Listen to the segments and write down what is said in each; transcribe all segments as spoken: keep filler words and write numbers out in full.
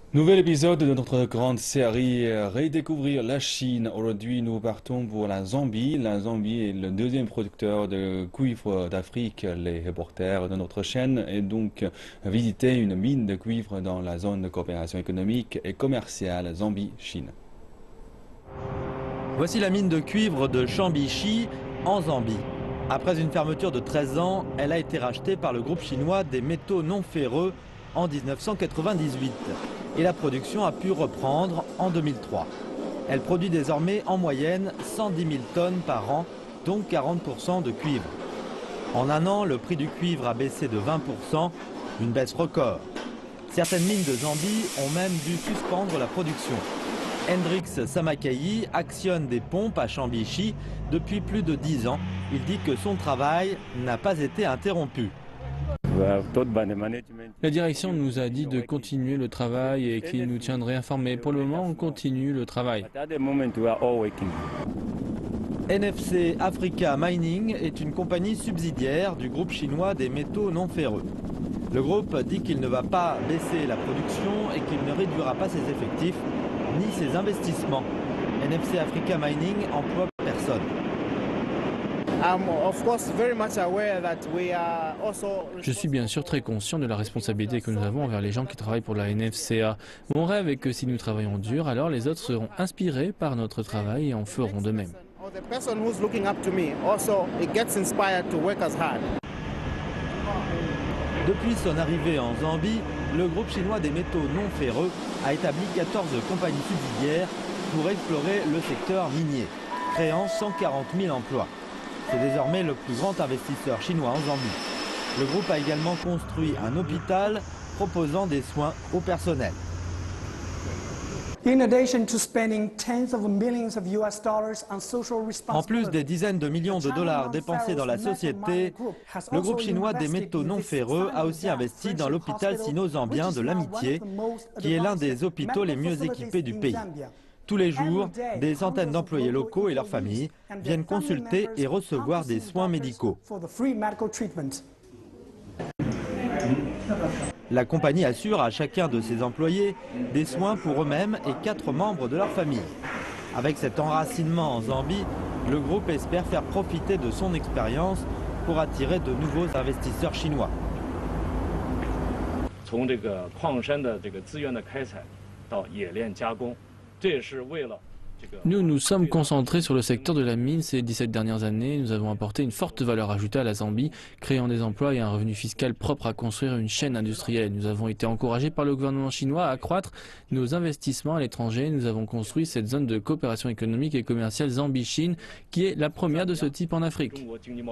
Nouvel épisode de notre grande série euh, Redécouvrir la Chine. Aujourd'hui, nous partons pour la Zambie. La Zambie est le deuxième producteur de cuivre d'Afrique. Les reporters de notre chaîne et donc euh, visiter une mine de cuivre dans la zone de coopération économique et commerciale Zambie-Chine. Voici la mine de cuivre de Chambichi en Zambie. Après une fermeture de treize ans, elle a été rachetée par le groupe chinois des métaux non ferreux en mille neuf cent quatre-vingt-dix-huit et la production a pu reprendre en deux mille trois. Elle produit désormais en moyenne cent dix mille tonnes par an, dont quarante pour cent de cuivre. En un an, le prix du cuivre a baissé de vingt pour cent, une baisse record. Certaines mines de Zambie ont même dû suspendre la production. Hendrix Samakai actionne des pompes à Chambichi depuis plus de dix ans. Il dit que son travail n'a pas été interrompu. La direction nous a dit de continuer le travail et qu'il nous tiendrait informés. Pour le moment, on continue le travail. N F C Africa Mining est une compagnie subsidiaire du groupe chinois des métaux non ferreux. Le groupe dit qu'il ne va pas baisser la production et qu'il ne réduira pas ses effectifs ni ses investissements. N F C Africa Mining emploie personne. Je suis bien sûr très conscient de la responsabilité que nous avons envers les gens qui travaillent pour la N F C A. Mon rêve est que si nous travaillons dur, alors les autres seront inspirés par notre travail et en feront de même. Depuis son arrivée en Zambie, le groupe chinois des métaux non ferreux a établi quatorze compagnies subsidiaires pour explorer le secteur minier, créant cent quarante mille emplois. C'est désormais le plus grand investisseur chinois en Zambie. Le groupe a également construit un hôpital proposant des soins au personnel. En plus des dizaines de millions de dollars dépensés dans la société, le groupe chinois des métaux non ferreux a aussi investi dans l'hôpital sino-zambien de l'Amitié, qui est l'un des hôpitaux les mieux équipés du pays. Tous les jours, des centaines d'employés locaux et leurs familles viennent consulter et recevoir des soins médicaux. La compagnie assure à chacun de ses employés des soins pour eux-mêmes et quatre membres de leur famille. Avec cet enracinement en Zambie, le groupe espère faire profiter de son expérience pour attirer de nouveaux investisseurs chinois. Nous nous sommes concentrés sur le secteur de la mine ces dix-sept dernières années. Nous avons apporté une forte valeur ajoutée à la Zambie, créant des emplois et un revenu fiscal propre à construire une chaîne industrielle. Nous avons été encouragés par le gouvernement chinois à accroître nos investissements à l'étranger. Nous avons construit cette zone de coopération économique et commerciale Zambie-Chine, qui est la première de ce type en Afrique.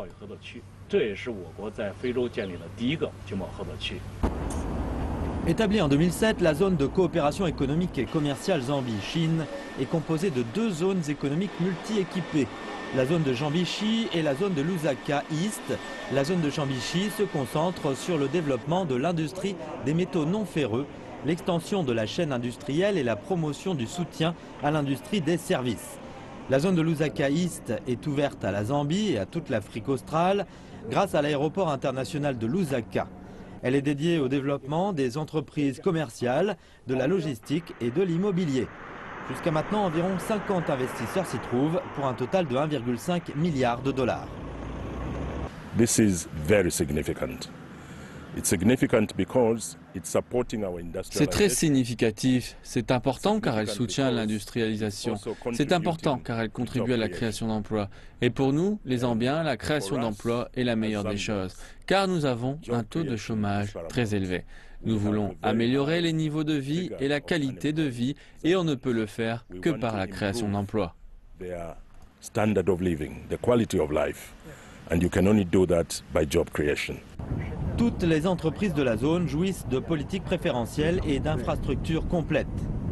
Établie en deux mille sept, la zone de coopération économique et commerciale Zambie-Chine est composée de deux zones économiques multi-équipées. La zone de Chambichi et la zone de Lusaka East. La zone de Chambichi se concentre sur le développement de l'industrie des métaux non ferreux, l'extension de la chaîne industrielle et la promotion du soutien à l'industrie des services. La zone de Lusaka East est ouverte à la Zambie et à toute l'Afrique australe grâce à l'aéroport international de Lusaka. Elle est dédiée au développement des entreprises commerciales, de la logistique et de l'immobilier. Jusqu'à maintenant, environ cinquante investisseurs s'y trouvent pour un total de un virgule cinq milliard de dollars. This is very significant. It's significant because it's supporting our C'est très industrialization. significatif. C'est important car elle soutient l'industrialisation. C'est important car elle contribue à la création d'emplois. Et pour nous, les Zambiens, la création d'emplois est la meilleure des choses. Car nous avons un taux de chômage très élevé. Nous voulons améliorer les niveaux de vie et la qualité de vie et on ne peut le faire que par la création d'emplois. Their standard of living, the quality of life. And you can only do that by job creation. Toutes les entreprises de la zone jouissent de politiques préférentielles et d'infrastructures complètes.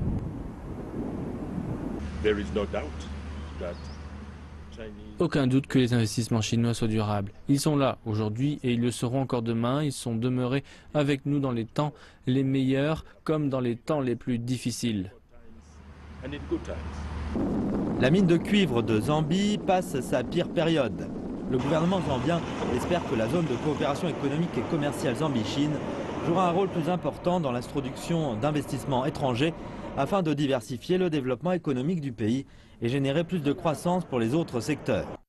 There is no doubt that Chinese Aucun doute que les investissements chinois soient durables. Ils sont là aujourd'hui et ils le seront encore demain. Ils sont demeurés avec nous dans les temps les meilleurs comme dans les temps les plus difficiles. and in good times. La mine de cuivre de Zambie passe sa pire période. Le gouvernement zambien espère que la zone de coopération économique et commerciale Zambie-Chine jouera un rôle plus important dans l'introduction d'investissements étrangers afin de diversifier le développement économique du pays et générer plus de croissance pour les autres secteurs.